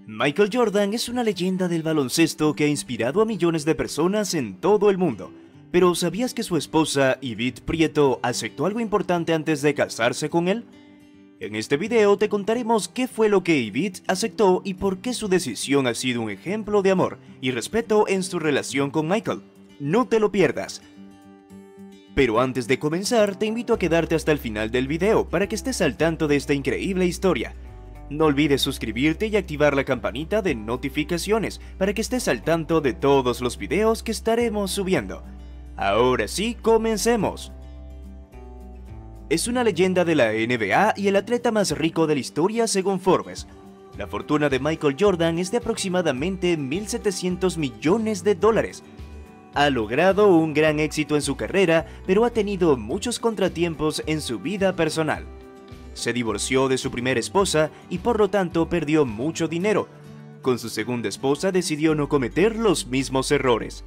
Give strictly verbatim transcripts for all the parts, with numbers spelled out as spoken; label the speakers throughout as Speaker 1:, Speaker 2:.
Speaker 1: Michael Jordan es una leyenda del baloncesto que ha inspirado a millones de personas en todo el mundo. Pero ¿sabías que su esposa, Yvette Prieto, aceptó algo importante antes de casarse con él? En este video te contaremos qué fue lo que Yvette aceptó y por qué su decisión ha sido un ejemplo de amor y respeto en su relación con Michael. No te lo pierdas. Pero antes de comenzar, te invito a quedarte hasta el final del video para que estés al tanto de esta increíble historia. No olvides suscribirte y activar la campanita de notificaciones para que estés al tanto de todos los videos que estaremos subiendo. Ahora sí, comencemos. Es una leyenda de la N B A y el atleta más rico de la historia según Forbes. La fortuna de Michael Jordan es de aproximadamente mil setecientos millones de dólares. Ha logrado un gran éxito en su carrera, pero ha tenido muchos contratiempos en su vida personal. Se divorció de su primera esposa y por lo tanto perdió mucho dinero. Con su segunda esposa decidió no cometer los mismos errores.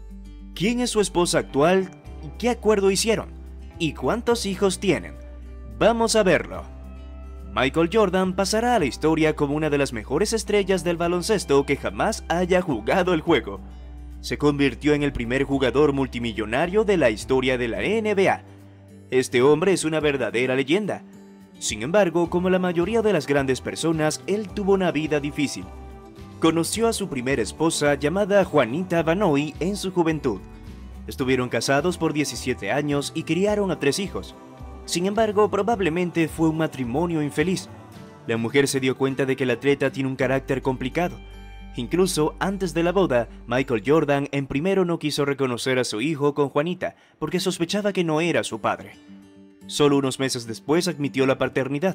Speaker 1: ¿Quién es su esposa actual? ¿Qué acuerdo hicieron? ¿Y cuántos hijos tienen? Vamos a verlo. Michael Jordan pasará a la historia como una de las mejores estrellas del baloncesto que jamás haya jugado el juego. Se convirtió en el primer jugador multimillonario de la historia de la N B A. Este hombre es una verdadera leyenda. Sin embargo, como la mayoría de las grandes personas, él tuvo una vida difícil. Conoció a su primera esposa llamada Juanita Vanoy en su juventud. Estuvieron casados por diecisiete años y criaron a tres hijos. Sin embargo, probablemente fue un matrimonio infeliz. La mujer se dio cuenta de que el atleta tiene un carácter complicado. Incluso antes de la boda, Michael Jordan en primero no quiso reconocer a su hijo con Juanita porque sospechaba que no era su padre. Solo unos meses después admitió la paternidad.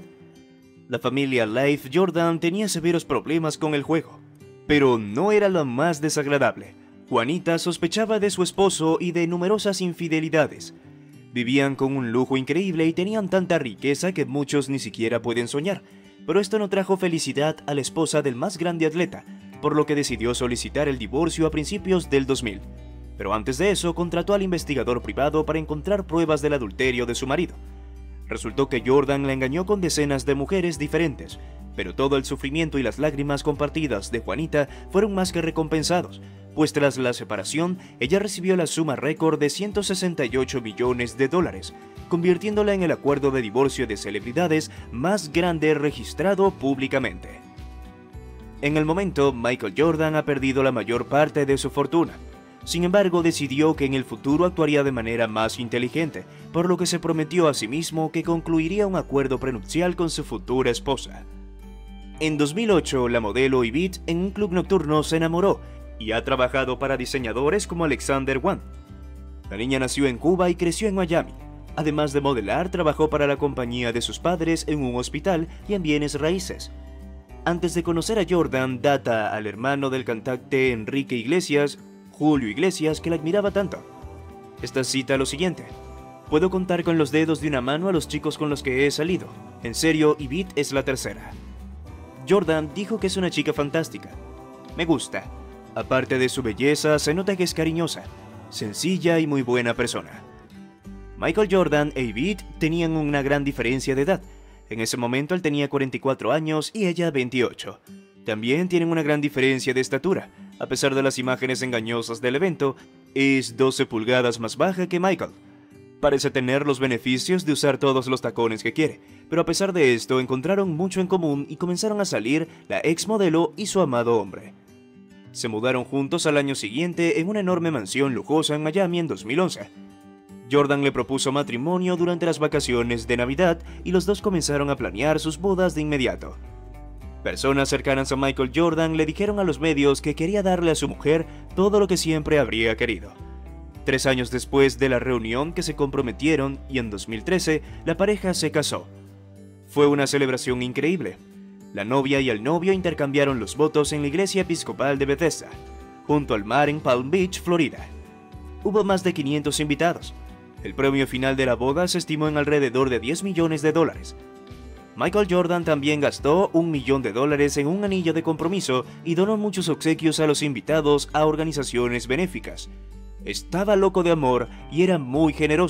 Speaker 1: La familia Leif Jordan tenía severos problemas con el juego, pero no era lo más desagradable. Juanita sospechaba de su esposo y de numerosas infidelidades. Vivían con un lujo increíble y tenían tanta riqueza que muchos ni siquiera pueden soñar, pero esto no trajo felicidad a la esposa del más grande atleta, por lo que decidió solicitar el divorcio a principios del dos mil. Pero antes de eso, contrató al investigador privado para encontrar pruebas del adulterio de su marido. Resultó que Jordan la engañó con decenas de mujeres diferentes, pero todo el sufrimiento y las lágrimas compartidas de Juanita fueron más que recompensados, pues tras la separación, ella recibió la suma récord de ciento sesenta y ocho millones de dólares, convirtiéndola en el acuerdo de divorcio de celebridades más grande registrado públicamente. En el momento, Michael Jordan ha perdido la mayor parte de su fortuna. Sin embargo, decidió que en el futuro actuaría de manera más inteligente, por lo que se prometió a sí mismo que concluiría un acuerdo prenupcial con su futura esposa. En dos mil ocho, la modelo Yvette en un club nocturno se enamoró y ha trabajado para diseñadores como Alexander Wang. La niña nació en Cuba y creció en Miami. Además de modelar, trabajó para la compañía de sus padres en un hospital y en bienes raíces. Antes de conocer a Jordan, data al hermano del cantante Enrique Iglesias, Julio Iglesias, que la admiraba tanto. Esta cita lo siguiente: puedo contar con los dedos de una mano a los chicos con los que he salido. En serio, Yvette es la tercera. Jordan dijo que es una chica fantástica. Me gusta. Aparte de su belleza, se nota que es cariñosa, sencilla y muy buena persona. Michael Jordan e Yvette tenían una gran diferencia de edad. En ese momento él tenía cuarenta y cuatro años y ella veintiocho. También tienen una gran diferencia de estatura. A pesar de las imágenes engañosas del evento, es doce pulgadas más baja que Michael. Parece tener los beneficios de usar todos los tacones que quiere, pero a pesar de esto encontraron mucho en común y comenzaron a salir la ex modelo y su amado hombre. Se mudaron juntos al año siguiente en una enorme mansión lujosa en Miami en dos mil once. Jordan le propuso matrimonio durante las vacaciones de Navidad y los dos comenzaron a planear sus bodas de inmediato. Personas cercanas a Michael Jordan le dijeron a los medios que quería darle a su mujer todo lo que siempre habría querido. Tres años después de la reunión que se comprometieron y en dos mil trece la pareja se casó. Fue una celebración increíble. La novia y el novio intercambiaron los votos en la iglesia episcopal de Bethesda, junto al mar en Palm Beach, Florida. Hubo más de quinientos invitados. El premio final de la boda se estimó en alrededor de diez millones de dólares. Michael Jordan también gastó un millón de dólares en un anillo de compromiso y donó muchos obsequios a los invitados a organizaciones benéficas. Estaba loco de amor y era muy generoso,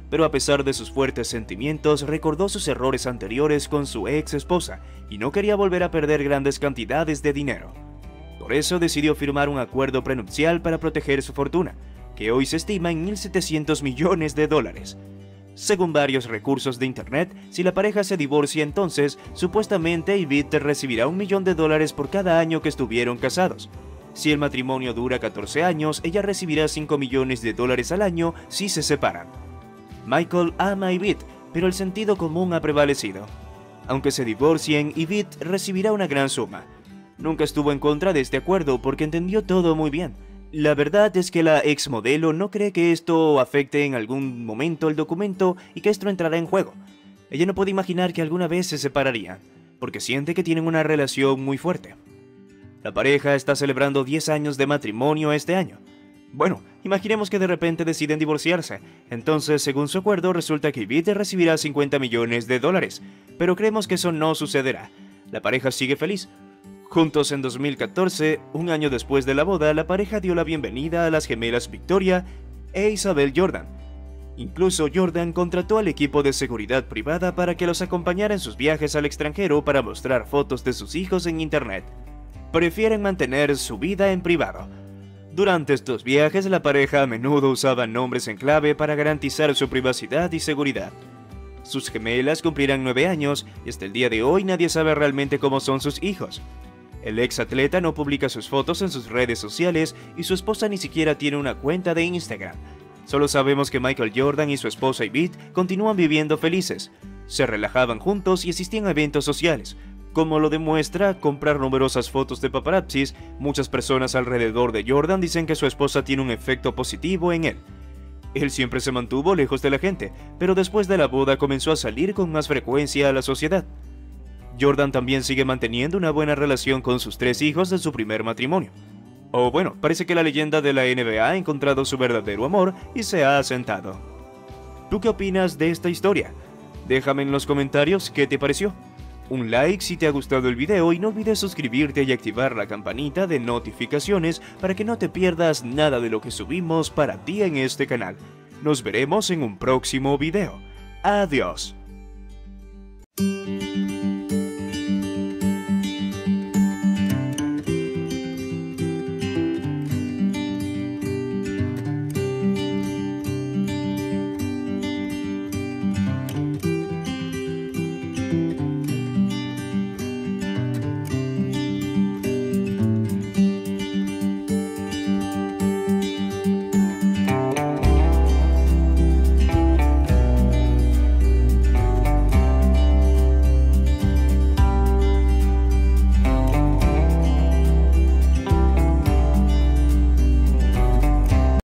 Speaker 1: pero a pesar de sus fuertes sentimientos recordó sus errores anteriores con su ex esposa y no quería volver a perder grandes cantidades de dinero. Por eso decidió firmar un acuerdo prenupcial para proteger su fortuna, que hoy se estima en mil setecientos millones de dólares. Según varios recursos de internet, si la pareja se divorcia entonces, supuestamente Yvette recibirá un millón de dólares por cada año que estuvieron casados. Si el matrimonio dura catorce años, ella recibirá cinco millones de dólares al año si se separan. Michael ama a Yvette, pero el sentido común ha prevalecido. Aunque se divorcien, Yvette recibirá una gran suma. Nunca estuvo en contra de este acuerdo porque entendió todo muy bien. La verdad es que la ex modelo no cree que esto afecte en algún momento el documento y que esto entrará en juego. Ella no puede imaginar que alguna vez se separarían, porque siente que tienen una relación muy fuerte. La pareja está celebrando diez años de matrimonio este año. Bueno, imaginemos que de repente deciden divorciarse. Entonces, según su acuerdo, resulta que Yvette recibirá cincuenta millones de dólares, pero creemos que eso no sucederá. La pareja sigue feliz. Juntos en dos mil catorce, un año después de la boda, la pareja dio la bienvenida a las gemelas Victoria e Isabel Jordan. Incluso Jordan contrató al equipo de seguridad privada para que los acompañara en sus viajes al extranjero para mostrar fotos de sus hijos en internet. Prefieren mantener su vida en privado. Durante estos viajes, la pareja a menudo usaba nombres en clave para garantizar su privacidad y seguridad. Sus gemelas cumplirán nueve años y hasta el día de hoy nadie sabe realmente cómo son sus hijos. El ex atleta no publica sus fotos en sus redes sociales y su esposa ni siquiera tiene una cuenta de Instagram. Solo sabemos que Michael Jordan y su esposa Yvette continúan viviendo felices. Se relajaban juntos y asistían a eventos sociales. Como lo demuestra comprar numerosas fotos de paparazzis, muchas personas alrededor de Jordan dicen que su esposa tiene un efecto positivo en él. Él siempre se mantuvo lejos de la gente, pero después de la boda comenzó a salir con más frecuencia a la sociedad. Jordan también sigue manteniendo una buena relación con sus tres hijos de su primer matrimonio. O bueno, parece que la leyenda de la N B A ha encontrado su verdadero amor y se ha asentado. ¿Tú qué opinas de esta historia? Déjame en los comentarios qué te pareció. Un like si te ha gustado el video y no olvides suscribirte y activar la campanita de notificaciones para que no te pierdas nada de lo que subimos para ti en este canal. Nos veremos en un próximo video. Adiós.